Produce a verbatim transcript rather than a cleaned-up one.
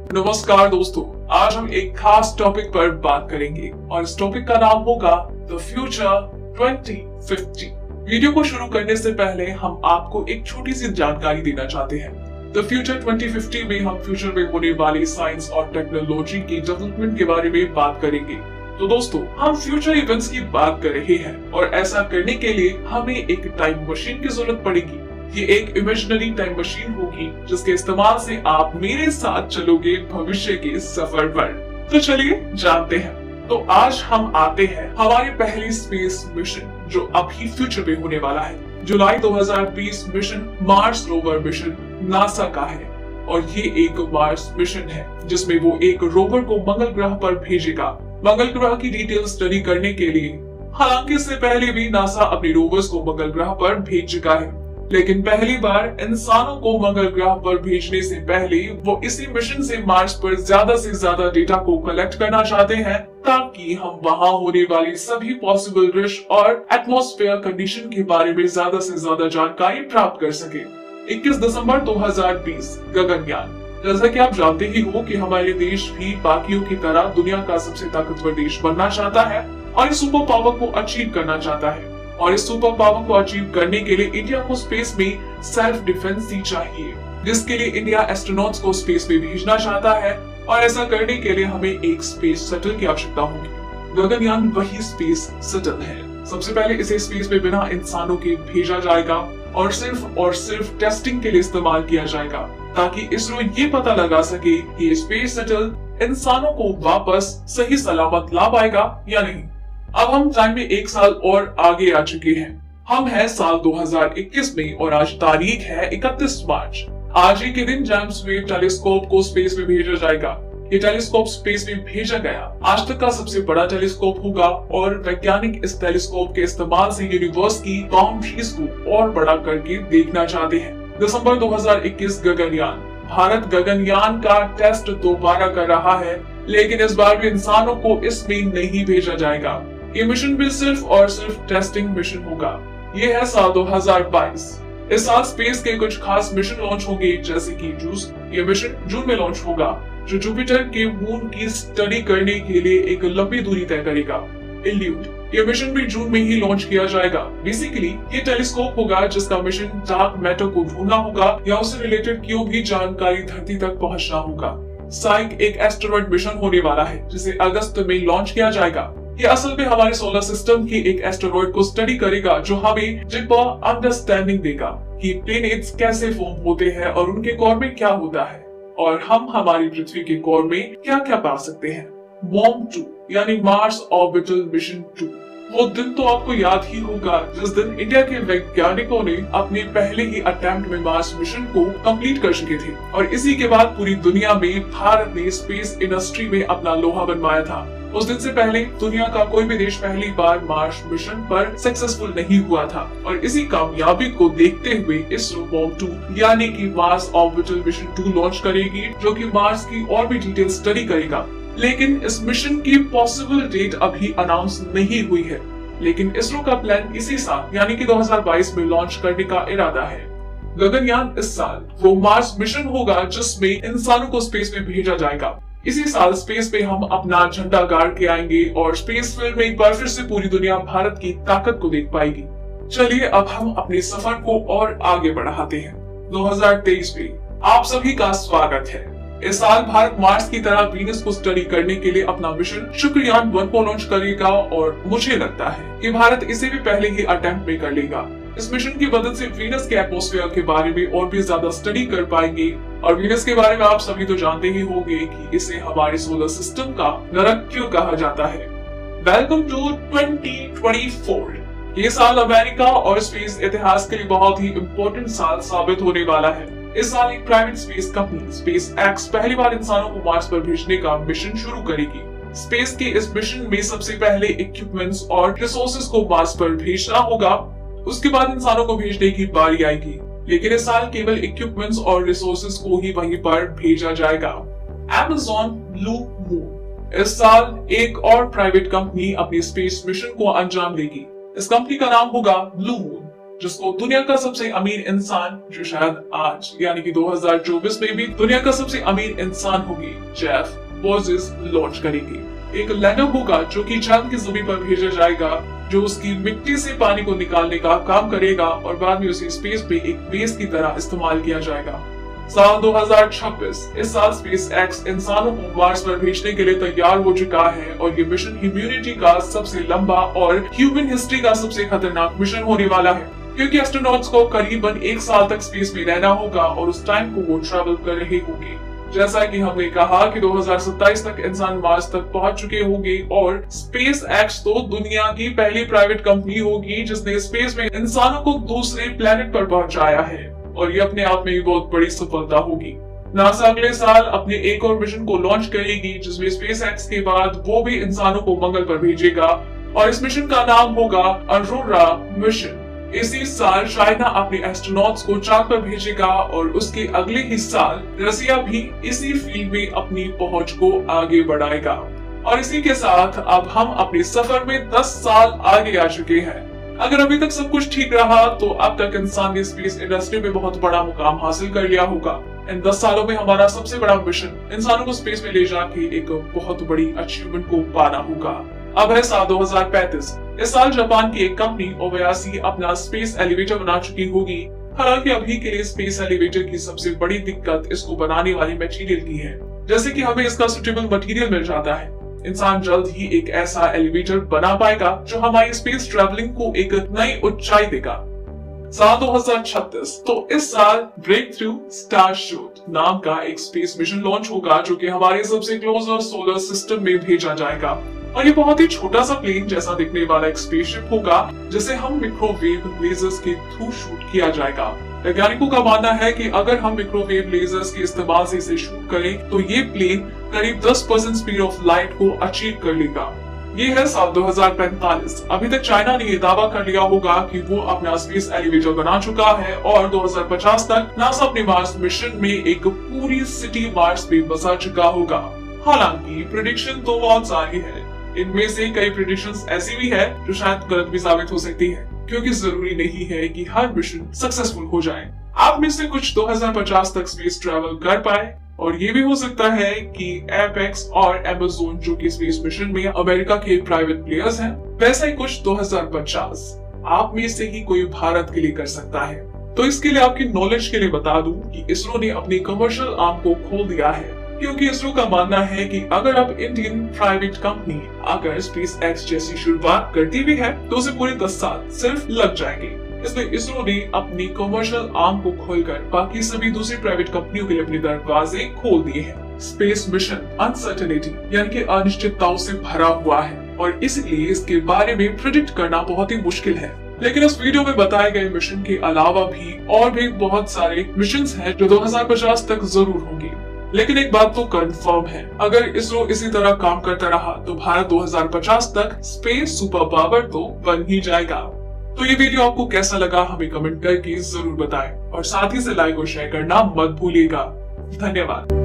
नमस्कार दोस्तों, आज हम एक खास टॉपिक पर बात करेंगे और इस टॉपिक का नाम होगा the future twenty fifty. Video को शुरू करने से पहले हम आपको एक छोटी सी जानकारी देना चाहते हैं। द फ्यूचर ट्वेंटी फिफ्टी में हम फ्यूचर में होने वाली साइंस और टेक्नोलॉजी की डेवलपमेंट के बारे में बात करेंगे। तो दोस्तों, हम फ्यूचर इवेंट्स की बात कर रहे हैं और ऐसा करने के लिए हमें एक टाइम मशीन की जरूरत पड़ेगी। ये एक इमेजिनरी टाइम मशीन होगी जिसके इस्तेमाल से आप मेरे साथ चलोगे भविष्य के सफर पर। तो चलिए जानते हैं। तो आज हम आते हैं हमारे पहले स्पेस मिशन जो अभी फ्यूचर में होने वाला है। जुलाई दो हज़ार बीस mission Mars rover mission NASA का है और ये एक मार्स मिशन है जिसमें वो एक रोवर को मंगल ग्रह पर भेजेगा मंगल ग्रह की डिटेल स्टडी करने के लिए। हालांकि इससे पहले भी नासा अपने रोवर्स को मंगल ग्रह पर भेज चुका है, लेकिन पहली बार इंसानों को मंगल ग्रह पर भेजने से पहले वो इसी मिशन से मार्स पर ज्यादा से ज्यादा डेटा को कलेक्ट करना चाहते हैं ताकि हम वहां होने वाली सभी पॉसिबल रिस्क और एटमॉस्फेयर कंडीशन के बारे में ज्यादा से ज्यादा जानकारी प्राप्त कर सके। इक्कीस दिसंबर दो हज़ार बीस गगनयान। जैसा कि आप जानते ही हो कि हमारे देश भी बाकियों की तरह दुनिया का सबसे ताकतवर देश बनना चाहता है और इस सुपर पावर को अचीव करना चाहता है। और इस सुपर पावर को अचीव करने के लिए इंडिया को स्पेस में सेल्फ डिफेंस ही चाहिए, जिसके लिए इंडिया एस्ट्रोनॉट्स को स्पेस में भेजना चाहता है और ऐसा करने के लिए हमें एक स्पेस शटल की आवश्यकता होगी। गगनयान वही स्पेस शटल है। सबसे पहले इसे स्पेस में बिना इंसानों के भेजा जाएगा और सिर्फ और सिर्फ टेस्टिंग के लिए इस्तेमाल किया जाएगा ताकि इसरो ये पता लगा सके कि स्पेस शटल इंसानों को वापस सही सलामत ला पाएगा या नहीं। अब हम टाइम में एक साल और आगे आ चुके हैं। हम हैं साल दो हज़ार इक्कीस में और आज तारीख है इकतीस मार्च। आज ही के दिन जेम्स वेब टेलीस्कोप को स्पेस में भेजा जाएगा। ये टेलीस्कोप स्पेस में भेजा गया आज तक का सबसे बड़ा टेलीस्कोप होगा और वैज्ञानिक इस टेलीस्कोप के इस्तेमाल से यूनिवर्स की बाउंड्रीज को और बड़ा करके देखना चाहते हैं। दिसंबर दो हज़ार इक्कीस गगनयान। भारत गगनयान का टेस्ट दोबारा कर रहा है, लेकिन इस बार भी इंसानों को इसमें नहीं भेजा जाएगा। ये मिशन भी सिर्फ और सिर्फ टेस्टिंग मिशन होगा। ये है साल दो हज़ार बाईस। इस साल स्पेस के कुछ खास मिशन लॉन्च होंगे, जैसे कि जूस। ये मिशन जून में लॉन्च होगा जो जुपिटर के मून की स्टडी करने के लिए एक लंबी दूरी तय करेगा। इल्यूड। ये मिशन भी जून में ही लॉन्च किया जाएगा। बेसिकली ये टेलीस्कोप होगा जिसका मिशन डार्क मैटर को ढूंढना होगा या उससे रिलेटेड कोई भी जानकारी धरती तक पहुंचना होगा। साइक एक एस्टेरॉयड मिशन होने वाला है जिसे अगस्त में लॉन्च किया जाएगा। ये असल में हमारे सोलर सिस्टम के एक एस्टेरॉयड को स्टडी करेगा जो हमें डीपर अंडरस्टैंडिंग देगा कि प्लैनेट्स कैसे फॉर्म होते हैं और उनके कोर में क्या होता है और हम हमारी पृथ्वी के कोर में क्या क्या पा सकते हैं। मॉम टू यानी मार्स ऑर्बिटल मिशन टू। वो दिन तो आपको याद ही होगा जिस दिन इंडिया के वैज्ञानिकों ने अपने पहले ही अटेम्प्ट में मार्स मिशन को कंप्लीट कर चुके थे और इसी के बाद पूरी दुनिया में भारत ने स्पेस इंडस्ट्री में अपना लोहा बनवाया था। उस दिन से पहले दुनिया का कोई भी देश पहली बार मार्स मिशन पर सक्सेसफुल नहीं हुआ था और इसी कामयाबी को देखते हुए इसरो मॉम टू यानी कि Mars orbital mission two launch करेगी जो कि मार्स की और भी डिटेल स्टडी करेगा। लेकिन इस मिशन की पॉसिबल डेट अभी अनाउंस नहीं हुई है, लेकिन इसरो का प्लान इसी साल यानी कि दो हज़ार बाईस में लॉन्च करने का इरादा है। गगनयान इस साल वो मार्स मिशन होगा जिसमें इंसानों को स्पेस में भेजा जाएगा। इसी साल स्पेस पे हम अपना झंडा गाड़ के आएंगे और स्पेस फील्ड में एक बार फिर से पूरी दुनिया भारत की ताकत को देख पाएगी। चलिए अब हम अपने सफर को और आगे बढ़ाते हैं। दो हज़ार तेईस में आप सभी का स्वागत है। इस साल भारत मार्स की तरह वीनस को स्टडी करने के लिए अपना मिशन शुक्रयान वन को लॉन्च करेगा और मुझे लगता है कि भारत इसे भी पहले ही अटेम्प्ट में कर लेगा। इस मिशन की मदद से वीनस के एटमॉस्फेयर के बारे में और भी ज्यादा स्टडी कर पाएंगे और वीनस के बारे में आप सभी तो जानते ही होंगे कि इसे हमारे सोलर सिस्टम का नरक क्यों कहा जाता है। Welcome to twenty twenty four. ये साल अमेरिका और स्पेस इतिहास के लिए बहुत ही इम्पोर्टेंट साल साबित होने वाला है। इस साल एक private space company SpaceX पहली बार इंसानों को मार्स पर भेजने का मिशन शुरू करेगी। स्पेस के इस मिशन में सबसे पहले इक्विपमेंट्स और रिसोर्सेज को मार्स पर भेजना होगा, उसके बाद इंसानों को भेजने की बारी आएगी। लेकिन इस साल केवल इक्विपमेंट्स और रिसोर्सेज को ही वहीं पर भेजा जाएगा। Amazon Blue Moon. इस साल एक और प्राइवेट कंपनी अपनी स्पेस मिशन को अंजाम देगी। इस कंपनी का नाम होगा ब्लू मून। जिसको दुनिया का सबसे अमीर इंसान, जो शायद आज यानी कि दो हज़ार चौबीस में भी दुनिया का सबसे अमीर इंसान होगी, जेफ बेजोस लॉन्च करेगी। एक लैंडर होगा जो कि चांद की जमीन पर भेजा जाएगा, जो उसकी मिट्टी से पानी को निकालने का काम करेगा और बाद में उसे स्पेस पे एक बेस की तरह इस्तेमाल किया जाएगा। साल दो हज़ार छब्बीस, इस साल स्पेस एक्स इंसानों को मार्स पर भेजने के लिए तैयार हो चुका है और ये मिशन ह्यूमैनिटी का सबसे लंबा और ह्यूमन हिस्ट्री का सबसे खतरनाक मिशन होने वाला है, क्योंकि एस्ट्रोनॉट्स को करीबन एक साल तक स्पेस में रहना होगा और उस टाइम को वो ट्रैवल कर रहे होंगे। जैसा कि हमने कहा कि दो हज़ार सत्ताईस तक इंसान मार्स तक पहुंच चुके होंगे और स्पेस एक्स तो दुनिया की पहली प्राइवेट कंपनी होगी जिसने स्पेस में इंसानों को दूसरे प्लेनेट पर पहुंचाया है और ये अपने आप में भी बहुत बड़ी सफलता होगी। नासा अगले साल अपने एक और मिशन को लॉन्च करेगी जिसमें स्पेस एक्स के बाद वो भी इंसानों को मंगल पर भेजेगा और इस मिशन का नाम होगा अरोरा मिशन। इसी साल चाइना अपने एस्ट्रोनॉट्स को चांद पर भेजेगा और उसके अगले ही साल रसिया भी इसी फील्ड में अपनी पहुंच को आगे बढ़ाएगा। और इसी के साथ अब हम अपने सफर में दस साल आगे आ चुके हैं। अगर अभी तक सब कुछ ठीक रहा तो अब तक इंसान ने स्पेस इंडस्ट्री में बहुत बड़ा मुकाम हासिल कर लिया होगा। इन दस सालों में हमारा सबसे बड़ा मिशन इंसानों को स्पेस में ले जाके एक बहुत बड़ी अचीवमेंट को पाना होगा। अब है साल दो हज़ार पैंतीस। इस साल जापान की एक कंपनी ओबायाशी अपना स्पेस एलिवेटर बना चुकी होगी। हालांकि अभी के लिए स्पेस एलिवेटर की सबसे बड़ी दिक्कत इसको बनाने वाली मटेरियल की है। जैसे कि हमें इसका सुटेबल मटेरियल मिल जाता है, इंसान जल्द ही एक ऐसा एलिवेटर बना पाएगा जो हमारी स्पेस ट्रैवलिंग को एक नई ऊंचाई देगा। साल दो हज़ार छत्तीस, तो इस साल ब्रेक थ्रू स्टारशूट नाम का एक स्पेस मिशन लॉन्च होगा जो कि हमारे सबसे क्लोजर सोलर सिस्टम में भेजा जाएगा। और ये बहुत ही छोटा सा प्लेन जैसा दिखने वाला एक स्पेसशिप होगा जिसे हम माइक्रोवेव लेजर्स के थ्रू शूट किया जाएगा। वैज्ञानिकों का मानना है कि अगर हम माइक्रोवेव लेजर्स के इस्तेमाल से इसे शूट करें तो ये प्लेन करीब दस परसेंट स्पीड ऑफ लाइट को अचीव कर लेगा। ये है साल दो हज़ार पैंतालीस। अभी तक चाइना ने ये दावा कर लिया होगा कि वो अपना स्पेस एलिवेटर बना चुका है और दो हज़ार पचास तक नासा अपने मार्स मिशन में एक पूरी सिटी मार्स पे बसा चुका होगा। हालांकि प्रेडिक्शन तो बहुत सारी है, इनमें से कई प्रेडिक्शंस ऐसी भी है जो शायद गलत भी साबित हो सकती है, क्योंकि जरूरी नहीं है कि हर मिशन सक्सेसफुल हो जाए। आप में से कुछ दो हज़ार पचास तक स्पेस ट्रैवल कर पाए और ये भी हो सकता है कि एपेक्स और अमेज़न जो कि स्पेस मिशन में अमेरिका के प्राइवेट प्लेयर्स हैं, वैसा ही कुछ दो हज़ार पचास आप में से ही कोई भारत के लिए कर सकता है। तो इसके लिए आपकी नॉलेज के लिए बता दूं कि इसरो ने अपनी कमर्शियल आर्म को खोल दिया है, क्योंकि इसरो का मानना है कि अगर अब इंडियन प्राइवेट कंपनी अगर स्पेस एक्स जैसी शुरुआत करती भी है तो उसे पूरे दस साल सिर्फ लग जाएंगे। इसलिए इसरो ने अपनी कमर्शियल आर्म को खोलकर बाकी सभी दूसरी प्राइवेट कंपनियों के लिए अपने दरवाजे खोल दिए हैं। स्पेस मिशन अनसर्टेनिटी यानी कि अनिश्चितताओं से भरा हुआ है और इसलिए इसके बारे में प्रेडिक्ट करना बहुत ही मुश्किल है। लेकिन इस वीडियो में बताए गए मिशन के अलावा भी और भी बहुत सारे मिशंस हैं जो दो हज़ार पचास तक जरूर होंगे। लेकिन एक बात तो कंफर्म है, अगर इसरो इसी तरह काम करता रहा तो भारत दो हज़ार पचास तक स्पेस सुपर पावर तो बन ही जाएगा। तो ये वीडियो आपको कैसा लगा हमें कमेंट करके जरूर बताएं और साथ ही से लाइक और शेयर करना मत भूलिएगा। धन्यवाद।